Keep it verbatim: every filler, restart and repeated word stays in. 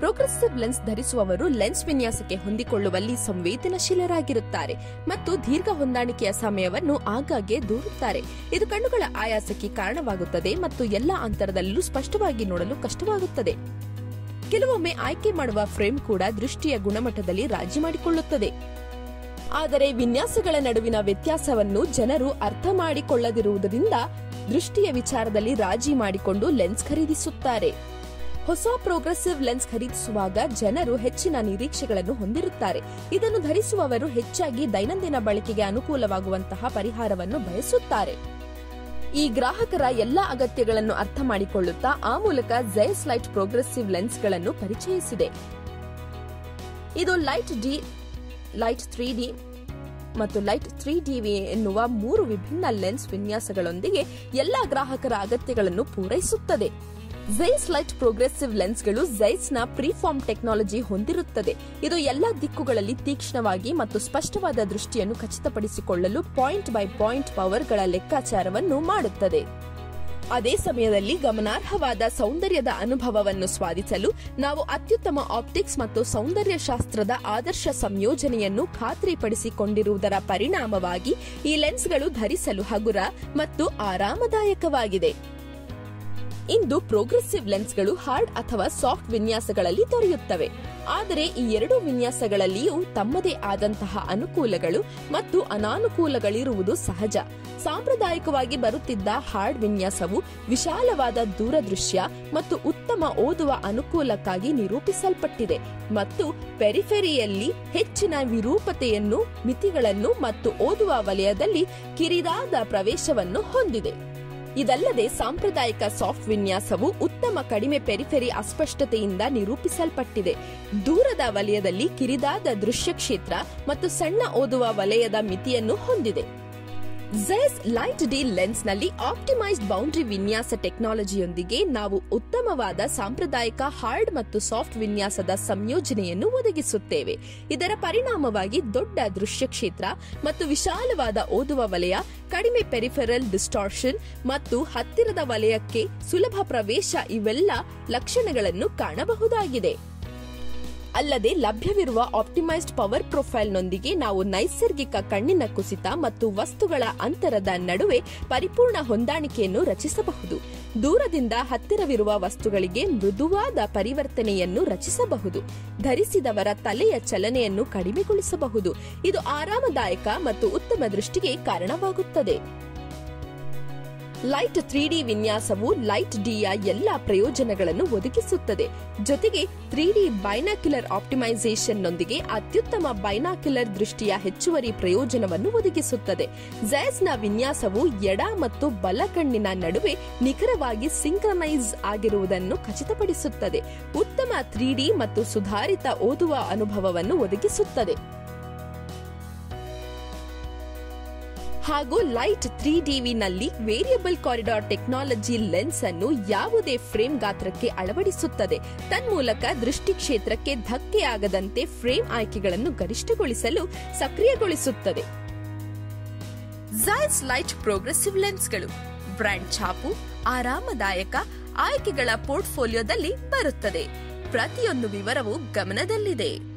Progressive lens ಧರಿಸುವವರು lens ವಿನ್ಯಾಸಕ್ಕೆ ಹೊಂದಿಕೊಳ್ಳುವಲ್ಲಿ ಸಂವೇದನಶೀಲರಾಗಿರುತ್ತಾರೆ ಮತ್ತು ದೀರ್ಘ ಹೊಂದಾಣಿಕೆಯ ಸಮಯವನ್ನು ಆಗಾಗ್ಗೆ ದೂರುತ್ತಾರೆ. ಇದು ಕಣ್ಣುಗಳ ಆಯಾಸಕ್ಕೆ ಕಾರಣವಾಗುತ್ತದೆ ಮತ್ತು ಎಲ್ಲಾ ಅಂತರದಲ್ಲೂ ಸ್ಪಷ್ಟವಾಗಿ ನೋಡಲು ಕಷ್ಟವಾಗುತ್ತದೆ. ಕೆಲವೊಮ್ಮೆ ಆಯ್ಕೆ ಮಾಡುವ ಫ್ರೇಮ್ ಕೂಡ ದೃಷ್ಟಿಯ ಗುಣಮಟ್ಟದಲ್ಲಿ ರಾಜಿ ಮಾಡಿಕೊಳ್ಳುತ್ತದೆ. ಆದರೆ ವಿನ್ಯಾಸಗಳ ನಡುವಿನ ವ್ಯತ್ಯಾಸವನ್ನು ಜನರು ಅರ್ಥ ಮಾಡಿಕೊಳ್ಳದಿರುವುದರಿಂದ ದೃಷ್ಟಿಯ ವಿಚಾರದಲ್ಲಿ ರಾಜಿ ಮಾಡಿಕೊಂಡು ಲೆನ್ಸ್ ಖರೀದಿಸುತ್ತಾರೆ. ಹೊಸ ಪ್ರೋಗ್ರೆಸಿವ್ ಲೆನ್ಸ್ ಖರೀದಿಸುವಾಗ ಜನರು ಹೆಚ್ಚಿನ ನಿರೀಕ್ಷೆಗಳನ್ನು ಹೊಂದಿರುತ್ತಾರೆ. ಇದನ್ನು ಧರಿಸುವವರು ಹೆಚ್ಚಾಗಿ ದೈನಂದಿನ ಬಳಕೆಗೆ ಅನುಕೂಲವಾಗುವಂತಹ ಪರಿಹಾರವನ್ನು ಬಯಸುತ್ತಾರೆ. ಈ ಗ್ರಾಹಕರ ಎಲ್ಲಾ ಅಗತ್ಯಗಳನ್ನು ಅರ್ಥ ಮಾಡಿಕೊಳ್ಳುತ್ತಾ ಆ ಮೂಲಕ ಝೈಸ್ ಲೈಟ್ ಪ್ರೋಗ್ರೆಸಿವ್ ಲೆನ್ಸ್ಗಳನ್ನು ಪರಿಚಯಿಸಿದೆ. ಇದು light D, light three D ಮತ್ತು ಲೈಟ್ ತ್ರೀ ಡಿವಿ ಎನ್ನುವ ಮೂರು ವಿಭಿನ್ನ ಲೆನ್ಸ್ ವಿನ್ಯಾಸಗಳೊಂದಿಗೆ ಎಲ್ಲಾ ಗ್ರಾಹಕರ ಅಗತ್ಯಗಳನ್ನು ಪೂರೈಸುತ್ತದೆ. ಝೈಸ್ ಲೈಟ್ ಪ್ರೋಗ್ರೆಸಿವ್ ಲೆನ್ಸ್ಗಳು ಝೈಸ್ ನ ಪ್ರಿಫಾರ್ಮ್ ಟೆಕ್ನಾಲಜಿ ಹೊಂದಿರುತ್ತದೆ. ಇದು ಎಲ್ಲಾ ದಿಕ್ಕುಗಳಲ್ಲಿ ತೀಕ್ಷ್ಣವಾಗಿ ಮತ್ತು ಸ್ಪಷ್ಟವಾದ ದೃಷ್ಟಿಯನ್ನು ಖಚಿತಪಡಿಸಿಕೊಳ್ಳಲು ಪಾಯಿಂಟ್ ಬೈ ಪಾಯಿಂಟ್ ಪವರ್ಗಳ ಲೆಕ್ಕಾಚಾರವನ್ನು ಮಾಡುತ್ತದೆ. ಅದೇ ಸಮಯದಲ್ಲಿ ಗಮನಾರ್ಹವಾದ ಸೌಂದರ್ಯದ ಅನುಭವವನ್ನು ಸಾಧಿಸಲು ನಾವು ಅತ್ಯುತ್ತಮ ಆಪ್ಟಿಕ್ಸ್ ಮತ್ತು ಸೌಂದರ್ಯ ಶಾಸ್ತ್ರದ ಆದರ್ಶ ಸಂಯೋಜನೆಯನ್ನು ಖಾತ್ರಿಪಡಿಸಿಕೊಂಡಿರುವುದರ ಪರಿಣಾಮವಾಗಿ ಈ ಲೆನ್ಸ್ಗಳು ಧರಿಸಲು ಹಗುರ ಮತ್ತು ಆರಾಮದಾಯಕವಾಗಿದೆ. ಇಂದು ಪ್ರೋಗ್ರೆಸಿವ್ ಲೆನ್ಸ್ಗಳು ಹಾರ್ಡ್ ಅಥವಾ ಸಾಫ್ಟ್ ವಿನ್ಯಾಸಗಳಲ್ಲಿ ದೊರೆಯುತ್ತವೆ. ಆದರೆ ಈ ಎರಡು ವಿನ್ಯಾಸಗಳಲ್ಲಿಯೂ ತಮ್ಮದೇ ಆದಂತಹ ಅನುಕೂಲಗಳು ಮತ್ತು ಅನಾನುಕೂಲಗಳಿರುವುದು ಸಹಜ. ಸಾಂಪ್ರದಾಯಿಕವಾಗಿ ಬರುತ್ತಿದ್ದ ಹಾರ್ಡ್ ವಿನ್ಯಾಸವು ವಿಶಾಲವಾದ ದೂರದೃಶ್ಯ ಮತ್ತು ಉತ್ತಮ ಓದುವ ಅನುಕೂಲಕ್ಕಾಗಿ ನಿರೂಪಿಸಲ್ಪಟ್ಟಿದೆ ಮತ್ತು ಪೆರಿಫೆರಿಯಲ್ಲಿ ಹೆಚ್ಚಿನ ವಿರೂಪತೆಯನ್ನು, ಮಿತಿಗಳನ್ನು ಮತ್ತು ಓದುವ ವಲಯದಲ್ಲಿ ಕಿರಿದಾದ ಪ್ರವೇಶವನ್ನು ಹೊಂದಿದೆ. ಇದಲ್ಲದೆ ಸಾಂಪ್ರದಾಯಿಕ ಸಾಫ್ಟ್ ವಿನ್ಯಾಸವು ಉತ್ತಮ ಕಡಿಮೆ ಪೆರಿಫೆರಿ ಅಸ್ಪಷ್ಟತೆಯಿಂದ ನಿರೂಪಿಸಲ್ಪಟ್ಟಿದೆ, ದೂರದ ವಲಯದಲ್ಲಿ ಕಿರಿದಾದ ದೃಶ್ಯ ಕ್ಷೇತ್ರ ಮತ್ತು ಸಣ್ಣ ಓದುವ ವಲಯದ ಮಿತಿಯನ್ನು ಹೊಂದಿದೆ. ಝೈಸ್ ಲೈಟ್ ಡಿ ಲೆನ್ಸ್ ನಲ್ಲಿ ಆಪ್ಟಿಮೈಸ್ಡ್ ಬೌಂಡ್ರಿ ವಿನ್ಯಾಸ ಟೆಕ್ನಾಲಜಿಯೊಂದಿಗೆ ನಾವು ಉತ್ತಮವಾದ ಸಾಂಪ್ರದಾಯಿಕ ಹಾರ್ಡ್ ಮತ್ತು ಸಾಫ್ಟ್ ವಿನ್ಯಾಸದ ಸಂಯೋಜನೆಯನ್ನು ಒದಗಿಸುತ್ತೇವೆ. ಇದರ ಪರಿಣಾಮವಾಗಿ ದೊಡ್ಡ ದೃಶ್ಯ ಕ್ಷೇತ್ರ ಮತ್ತು ವಿಶಾಲವಾದ ಓದುವ ವಲಯ, ಕಡಿಮೆ ಪೆರಿಫೆರಲ್ ಡಿಸ್ಟಾರ್ಷನ್ ಮತ್ತು ಹತ್ತಿರದ ವಲಯಕ್ಕೆ ಸುಲಭ ಪ್ರವೇಶ ಇವೆಲ್ಲ ಲಕ್ಷಣಗಳನ್ನು ಕಾಣಬಹುದಾಗಿದೆ. ಅಲ್ಲದೆ ಲಭ್ಯವಿರುವ ಆಪ್ಟಿಮೈಸ್ಡ್ ಪವರ್ ಪ್ರೊಫೈಲ್ನೊಂದಿಗೆ ನಾವು ನೈಸರ್ಗಿಕ ಕಣ್ಣಿನ ಕುಸಿತ ಮತ್ತು ವಸ್ತುಗಳ ಅಂತರದ ನಡುವೆ ಪರಿಪೂರ್ಣ ಹೊಂದಾಣಿಕೆಯನ್ನು ರಚಿಸಬಹುದು. ದೂರದಿಂದ ಹತ್ತಿರವಿರುವ ವಸ್ತುಗಳಿಗೆ ಮೃದುವಾದ ಪರಿವರ್ತನೆಯನ್ನು ರಚಿಸಬಹುದು. ಧರಿಸಿದವರ ತಲೆಯ ಚಲನೆಯನ್ನು ಕಡಿಮೆಗೊಳಿಸಬಹುದು. ಇದು ಆರಾಮದಾಯಕ ಮತ್ತು ಉತ್ತಮ ದೃಷ್ಟಿಗೆ ಕಾರಣವಾಗುತ್ತದೆ. ಲೈಟ್ ತ್ರೀ ಡಿ ವಿನ್ಯಾಸವು ಲೈಟ್ ಡಿಯ ಎಲ್ಲಾ ಪ್ರಯೋಜನಗಳನ್ನು ಒದಗಿಸುತ್ತದೆ. ಜೊತೆಗೆ ತ್ರೀ ಡಿ ಬೈನಾಕ್ಯುಲರ್ ಆಪ್ಟಿಮೈಸೇಷನ್ನೊಂದಿಗೆ ಅತ್ಯುತ್ತಮ ಬೈನಾಕ್ಯುಲರ್ ದೃಷ್ಟಿಯ ಹೆಚ್ಚುವರಿ ಪ್ರಯೋಜನವನ್ನು ಒದಗಿಸುತ್ತದೆ. ಝೈಸ್ನ ವಿನ್ಯಾಸವು ಎಡ ಮತ್ತು ಬಲ ಕಣ್ಣಿನ ನಡುವೆ ನಿಖರವಾಗಿ ಸಿಂಕ್ರನೈಸ್ ಆಗಿರುವುದನ್ನು ಖಚಿತಪಡಿಸುತ್ತದೆ. ಉತ್ತಮ ತ್ರೀ ಡಿ ಮತ್ತು ಸುಧಾರಿತ ಓದುವ ಅನುಭವವನ್ನು ಒದಗಿಸುತ್ತದೆ. ಹಾಗೂ ಲೈಟ್ ತ್ರೀ ಡಿವಿನಲ್ಲಿ ವೇರಿಯಬಲ್ ಕಾರಿಡಾರ್ ಟೆಕ್ನಾಲಜಿ ಲೆನ್ಸ್ ಅನ್ನು ಯಾವುದೇ ಫ್ರೇಮ್ ಗಾತ್ರಕ್ಕೆ ಅಳವಡಿಸುತ್ತದೆ. ತನ್ಮೂಲಕ ದೃಷ್ಟಿ ಕ್ಷೇತ್ರಕ್ಕೆ ಧಕ್ಕೆಯಾಗದಂತೆ ಫ್ರೇಮ್ ಆಯ್ಕೆಗಳನ್ನು ಗರಿಷ್ಠಗೊಳಿಸಲು ಸಕ್ರಿಯಗೊಳಿಸುತ್ತದೆ. ಝೈಸ್ ಲೈಟ್ ಪ್ರೋಗ್ರೆಸಿವ್ ಲೆನ್ಸ್ಗಳು ಬ್ರ್ಯಾಂಡ್ ಛಾಪು, ಆರಾಮದಾಯಕ ಆಯ್ಕೆಗಳ ಪೋರ್ಟ್ಫೋಲಿಯೋದಲ್ಲಿ ಬರುತ್ತದೆ. ಪ್ರತಿಯೊಂದು ವಿವರವೂ ಗಮನದಲ್ಲಿದೆ.